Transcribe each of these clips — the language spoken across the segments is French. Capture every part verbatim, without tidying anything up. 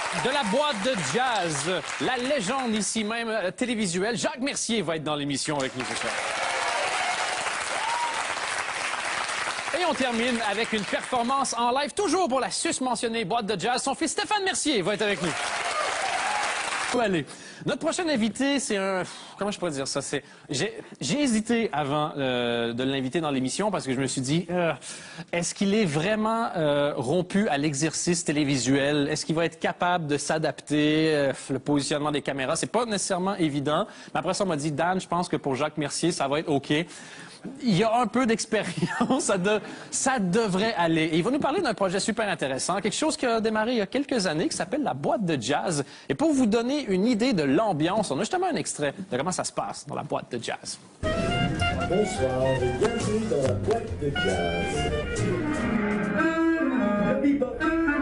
de la boîte de jazz, la légende ici même euh, télévisuelle, Jacques Mercier va être dans l'émission avec nous ce soir. Et on termine avec une performance en live, toujours pour la susmentionnée boîte de jazz. Son fils Stéphane Mercier va être avec nous. Allez. Notre prochain invité, c'est un... Comment je pourrais dire ça? C'est... J'ai... J'ai hésité avant euh, de l'inviter dans l'émission parce que je me suis dit, euh, est-ce qu'il est vraiment euh, rompu à l'exercice télévisuel? Est-ce qu'il va être capable de s'adapter? Euh, le positionnement des caméras, c'est pas nécessairement évident. Mais après ça, on m'a dit, Dan, je pense que pour Jacques Mercier, ça va être OK. Il y a un peu d'expérience, ça, de... ça devrait aller. Et il va nous parler d'un projet super intéressant, quelque chose qui a démarré il y a quelques années, qui s'appelle la boîte de jazz. Et pour vous donner une idée de l'ambiance, on a justement un extrait de comment ça se passe dans la boîte de jazz. Bonsoir et bienvenue dans la boîte de jazz. Le bebop.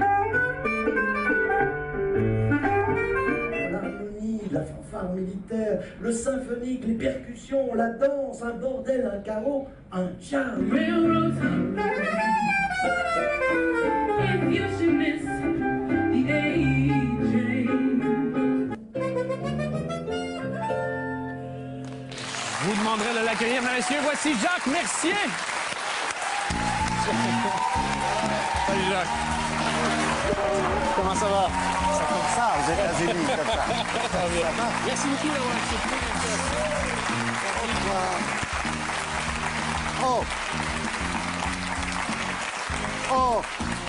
L'harmonie, la fanfare militaire, le symphonique, les percussions, la danse, un bordel, un carreau, un jazz. Je vous demanderai de l'accueillir, mesdames et messieurs. Voici Jacques Mercier. Salut Jacques. Comment ça va? C'est comme ça, aux États-Unis, comme ça. Ça va. Merci beaucoup d'avoir accepté. Oh! Oh!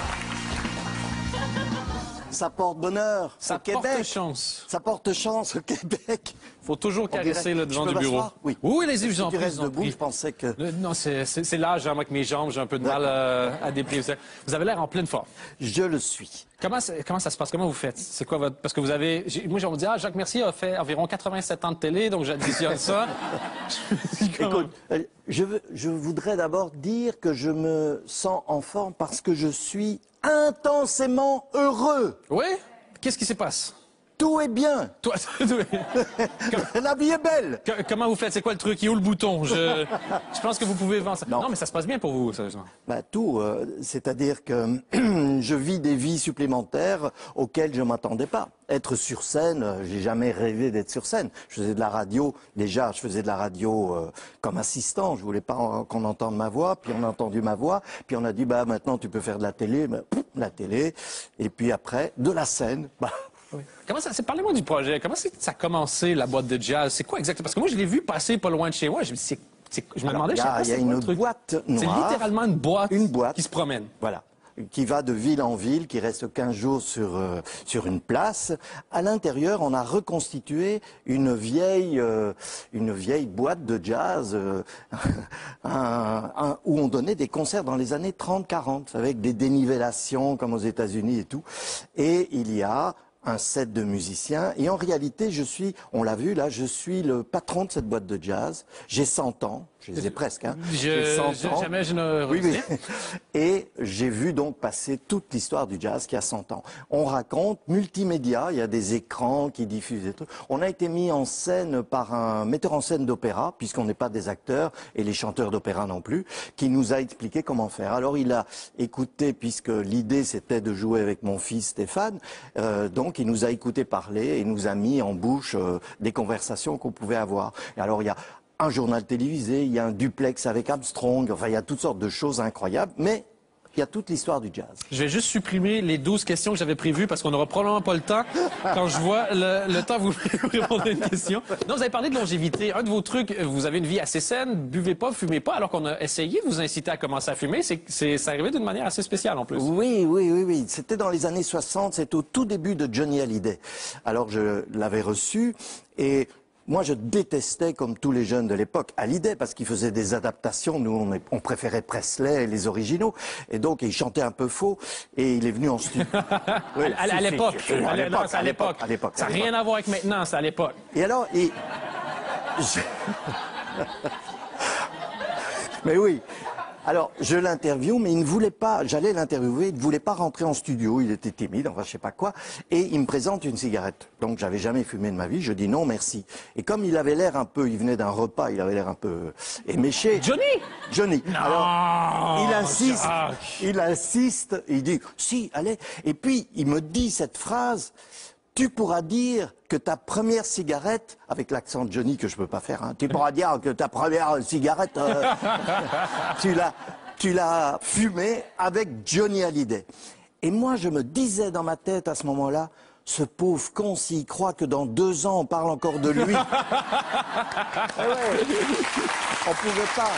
Ça porte bonheur Ça au porte Québec. chance. Ça porte chance au Québec. Faut toujours caresser le devant Je du peux bureau. m'asseoir? Oui. Oui, les yeux, Si j'en tu prie. restes j'en debout, prie. je pensais que... Euh, Non, c'est c'est- c'est l'âge, hein, moi, avec mes jambes, j'ai un peu de mal euh, à déplier. Vous avez l'air en pleine forme. Je le suis. Comment, ça- comment ça se passe? Comment vous faites? C'est quoi votre... Parce que vous avez... j'ai- Moi, j'ai envie de dire, ah, Jacques Mercier a fait environ quatre-vingt-sept ans de télé, donc j'additionne ça. Je me dis, comment- Écoute, euh, je, veux- je voudrais d'abord dire que je me sens en forme parce que je suis intensément heureux. Oui? Qu'est-ce qui se passe? Tout est bien. Toi, La vie est belle. Co- comment vous faites? C'est quoi le truc? Il est où le bouton? Je, je pense que vous pouvez vendre ça. Non. Non, mais ça se passe bien pour vous, sérieusement. Bah, tout, euh, c'est-à-dire que je vis des vies supplémentaires auxquelles je m'attendais pas. Être sur scène, euh, j'ai jamais rêvé d'être sur scène. Je faisais de la radio, déjà, je faisais de la radio euh, comme assistant. Je voulais pas en- qu'on entende ma voix, puis on a entendu ma voix, puis on a dit bah maintenant tu peux faire de la télé, bah, pff, la télé, et puis après de la scène. Bah, Oui. Comment ça, c'est- parlez-moi du projet. Comment c'est que ça a commencé, la boîte de jazz? C'est quoi exactement? Parce que moi, je l'ai vu passer pas loin de chez moi. Je me, dis, c'est- c'est- je me Alors, demandais, il y je sais a- pas, il y a c'est quoi une le truc? boîte C'est noire. littéralement une boîte, Une boîte. qui se promène. Voilà, qui va de ville en ville, qui reste quinze jours sur, euh, sur une place. À l'intérieur, on a reconstitué une vieille, euh, une vieille boîte de jazz euh, un- un- où on donnait des concerts dans les années trente quarante, avec des dénivellations comme aux États-Unis et tout. Et il y a un set de musiciens. Et en réalité, je suis, on l'a vu là, je suis le patron de cette boîte de jazz. J'ai cent ans, je les ai presque, hein. J'ai Je, cent je- ans. jamais je ne Oui, oui. retiens. Et j'ai vu donc passer toute l'histoire du jazz qui a cent ans. On raconte multimédia, il y a des écrans qui diffusent des trucs. On a été mis en scène par un metteur en scène d'opéra, puisqu'on n'est pas des acteurs et les chanteurs d'opéra non plus, qui nous a expliqué comment faire. Alors il a écouté, puisque l'idée c'était de jouer avec mon fils Stéphane, euh, donc il nous a écouté parler et nous a mis en bouche euh, des conversations qu'on pouvait avoir. Et alors il y a un journal télévisé, il y a un duplex avec Armstrong, enfin il y a toutes sortes de choses incroyables, mais il y a toute l'histoire du jazz. Je vais juste supprimer les douze questions que j'avais prévues parce qu'on n'aura probablement pas le temps quand je vois le, le temps vous répondre à une question. Non, vous avez parlé de longévité. Un de vos trucs, vous avez une vie assez saine, buvez pas, fumez pas, alors qu'on a essayé de vous inciter à commencer à fumer. C'est, c'est, c'est arrivé d'une manière assez spéciale en plus. Oui, oui, oui, oui. C'était dans les années soixante, c'était au tout début de Johnny Hallyday. Alors je l'avais reçu et moi, je détestais, comme tous les jeunes de l'époque, Hallyday, parce qu'il faisait des adaptations. Nous, on, est- on préférait Presley et les originaux. Et donc, il chantait un peu faux. Et il est venu en studio. Oui, à, à- à si, si, l'époque. si, À à l'é- non, l'époque, c'est à l'époque. à l'époque, Ça à n'a l'époque. rien à voir avec maintenant, c'est à l'époque. Et alors, et... je- Mais oui. Alors, je l'interviewe, mais il ne voulait pas, j'allais l'interviewer, il ne voulait pas rentrer en studio, il était timide, enfin je sais pas quoi, et il me présente une cigarette. Donc j'avais jamais fumé de ma vie, je dis non merci. Et comme il avait l'air un peu, il venait d'un repas, il avait l'air un peu éméché. Johnny? Johnny. Non, Alors, il insiste, Jacques. il insiste, il dit, si, allez. Et puis, il me dit cette phrase, tu pourras dire que ta première cigarette, avec l'accent de Johnny que je peux pas faire, hein, tu pourras dire que ta première cigarette, euh, tu l'as, tu l'as fumée avec Johnny Hallyday. Et moi, je me disais dans ma tête à ce moment-là, ce pauvre con, s'il croit que dans deux ans, on parle encore de lui. Ah ouais, on pouvait pas.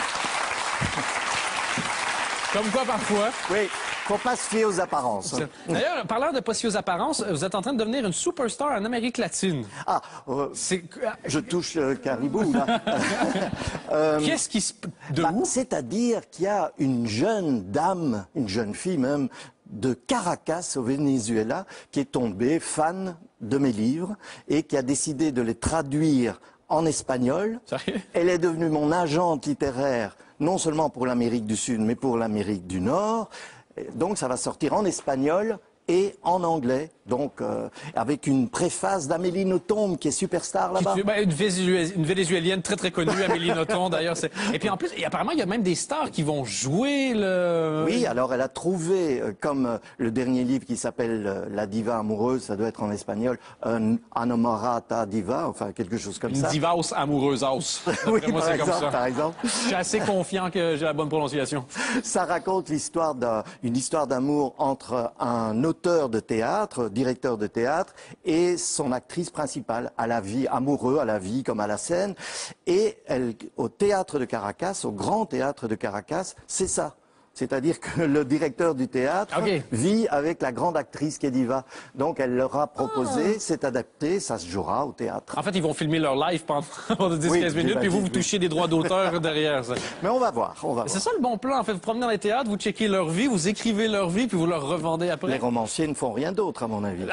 Comme quoi, parfois. Oui, faut pas se fier aux apparences. D'ailleurs, parlant de pas si aux apparences, vous êtes en train de devenir une superstar en Amérique latine. Ah, euh, C'est... je touche euh, Caribou, là. Euh, Qu'est-ce qui se... De bah, où? c'est-à-dire qu'il y a une jeune dame, une jeune fille même, de Caracas au Venezuela, qui est tombée fan de mes livres et qui a décidé de les traduire en espagnol. Sérieux? Elle est devenue mon agente littéraire, non seulement pour l'Amérique du Sud, mais pour l'Amérique du Nord. Donc ça va sortir en espagnol et en anglais, donc euh, avec une préface d'Amélie Nothomb qui est superstar là-bas. Ben, une, Vénézué- une Vénézuélienne très très connue, Amélie Nothomb d'ailleurs. c'est- Et puis en plus, et apparemment, il y a même des stars qui vont jouer le... Oui, alors elle a trouvé, euh, comme euh, le dernier livre qui s'appelle euh, La diva amoureuse, ça doit être en espagnol, un Anamorata diva, enfin quelque chose comme Une ça. divaus amoureuse house. Oui, D'après moi, par c'est comme exemple, ça. par exemple. Je suis assez confiant que j'ai la bonne prononciation. Ça raconte l'histoire d'un, une histoire d'amour entre un auteur de théâtre, directeur de théâtre, et son actrice principale, à la vie, amoureux, à la vie comme à la scène. Et elle, au théâtre de Caracas, au grand théâtre de Caracas, c'est ça. C'est-à-dire que le directeur du théâtre Ok. vit avec la grande actrice qui est diva. Donc elle leur a proposé, c'est adapté, ça se jouera au théâtre. En fait, ils vont filmer leur live pendant, pendant dix à quinze Oui, minutes, puis vous, vous j'imagine, oui. touchez des droits d'auteur derrière ça. Mais on va voir, on va C'est voir. ça le bon plan, en fait. Vous promenez dans les théâtres, vous checkez leur vie, vous écrivez leur vie, puis vous leur revendez Les après. romanciers ne font rien d'autre, à mon avis.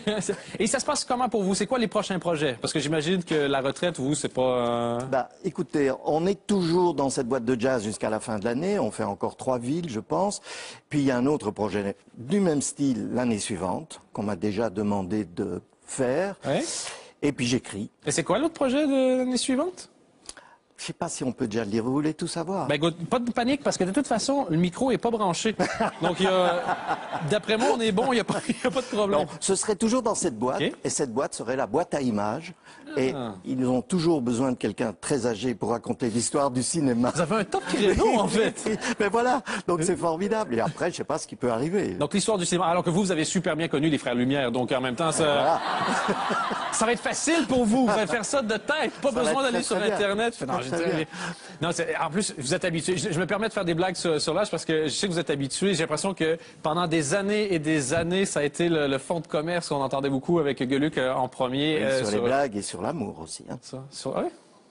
Et ça se passe comment pour vous? C'est quoi les prochains projets? Parce que j'imagine que la retraite, vous, c'est pas... euh, Bah, écoutez, on est toujours dans cette boîte de jazz jusqu'à la fin de l'année. On fait encore trois villes, je pense. Puis il y a un autre projet du même style l'année suivante, qu'on m'a déjà demandé de faire. Ouais. Et puis j'écris. Et c'est quoi l'autre projet de l'année suivante? Je sais pas si on peut déjà le dire. Vous voulez tout savoir? Ben, écoute, pas de panique, parce que de toute façon, le micro est pas branché. Donc, il y a... d'après moi, on est bon, il n'y a, pas- il y a pas de problème. Non, ce serait toujours dans cette boîte, Ok. et cette boîte serait la boîte à images. Et ils ont toujours besoin de quelqu'un de très âgé pour raconter l'histoire du cinéma. Vous avez un top créneau, en fait. Mais voilà, donc c'est formidable. Et après, je sais pas ce qui peut arriver. Donc, l'histoire du cinéma, alors que vous, vous avez super bien connu les Frères Lumière, donc en même temps, ça, Voilà. ça va être facile pour vous. Vous allez faire ça de tête, pas va besoin être d'aller très, sur très bien. Internet. Non, Très, j'ai très très- bien. non, c'est- en plus, vous êtes habitué. Je, je me permets de faire des blagues sur, sur l'âge parce que je sais que vous êtes habitué. J'ai l'impression que pendant des années et des années, ça a été le, le fond de commerce qu'on entendait beaucoup avec Gueuluc euh, en premier. Et euh, sur les blagues et sur l'amour aussi. Hein. ça, sur- ouais.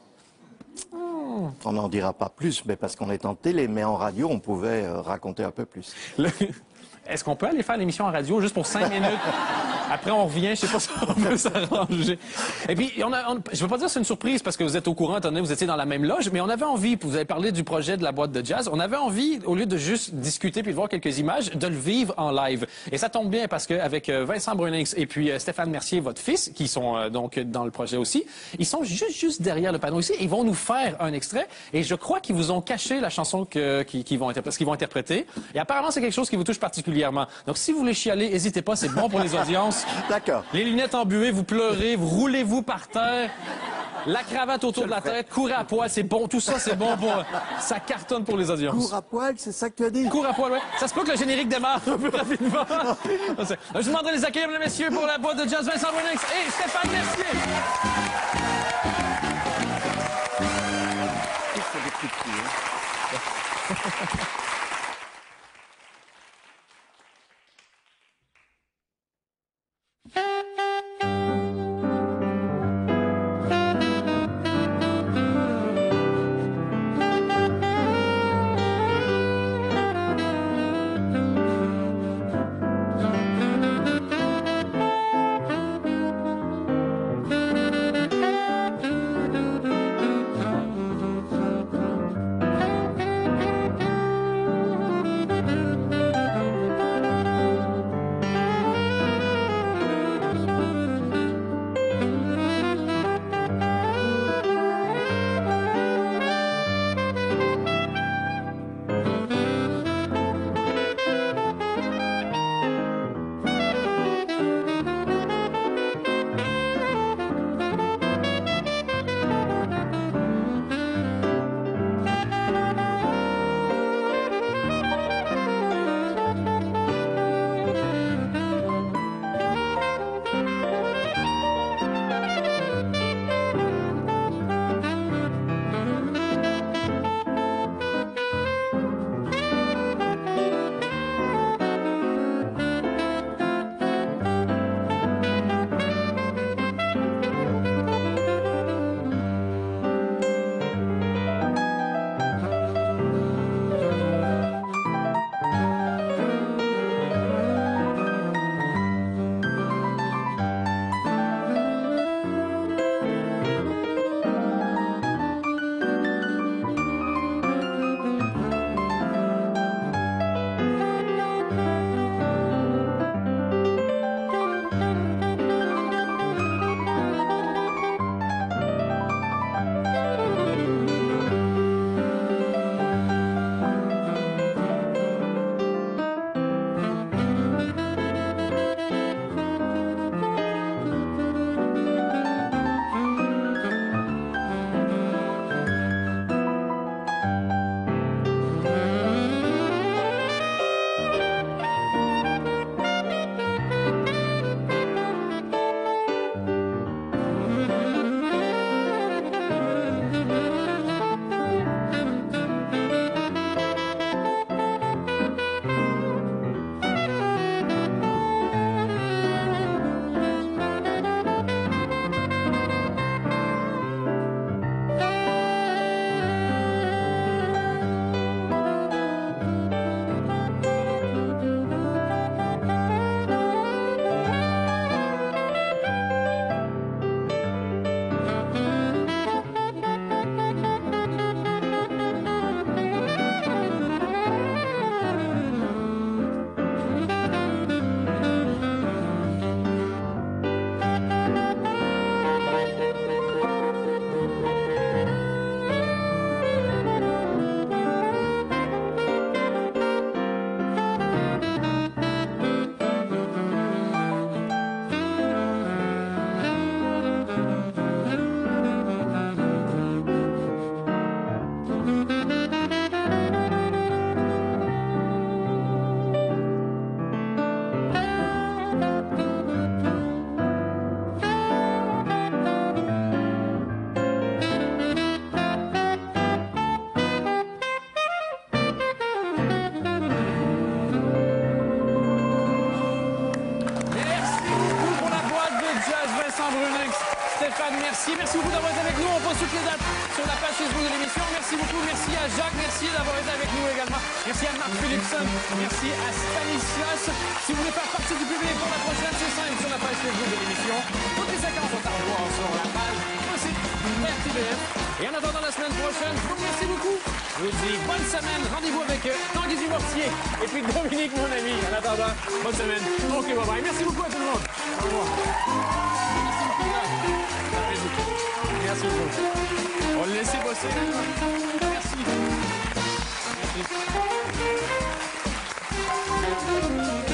On n'en dira pas plus, mais parce qu'on est en télé, mais en radio, on pouvait euh, raconter un peu plus. Le- Est-ce qu'on peut aller faire l'émission en radio juste pour cinq minutes? Après, on revient. Je sais pas si on peut s'arranger. Et puis, on a, on- je veux pas dire que c'est une surprise parce que vous êtes au courant, étant donné que vous étiez dans la même loge, mais on avait envie, puis vous avez parlé du projet de la boîte de jazz, on avait envie, au lieu de juste discuter puis de voir quelques images, de le vivre en live. Et ça tombe bien parce qu'avec Vincent Brunings et puis euh, Stéphane Mercier, votre fils, qui sont euh, donc dans le projet aussi, ils sont juste, juste derrière le panneau ici. Ils vont nous faire un extrait. Et je crois qu'ils vous ont caché la chanson que, qu'ils, qu'ils vont interpréter, ce qu'ils vont interpréter. Et apparemment, c'est quelque chose qui vous touche particulièrement. Donc, si vous voulez chialer, n'hésitez pas, c'est bon pour les audiences. D'accord. Les lunettes embuées, vous pleurez, vous roulez-vous par terre. La cravate autour de la tête, courez à poil, c'est bon. Tout ça, c'est bon pour... Ça cartonne pour les audiences. Cours à poil, c'est ça que tu as dit? Cours à poil, ouais. Ça se peut que le générique démarre un peu rapidement. Je vous demanderai de les accueillir, mesdames et messieurs, pour la boîte de jazz Vincent Brunings et Stéphane Mercier. C'est des petits coups, hein. Thank you. Vincent Brunet, Stéphane Mercier. Merci beaucoup d'avoir été avec nous. On poste toutes les dates sur la page Facebook de l'émission. Merci beaucoup. Merci à Jacques Mercier d'avoir été avec nous également. Merci à Marc Philipson. Merci à Stanislas. Si vous voulez faire partie du public pour la prochaine, c'est simple sur la page Facebook de l'émission. Toutes les séquences sont à revoir sur la page aussi R T B F. Et en attendant la semaine prochaine, je vous remercie beaucoup. Je vous dis bonne semaine. Rendez-vous avec Tanguy Dumortier et puis Dominique, mon ami. En attendant, bonne semaine. OK, bye bye. Merci beaucoup à tout le monde. Au revoir. Merci beaucoup. On va le laisser bosser. Merci. Merci.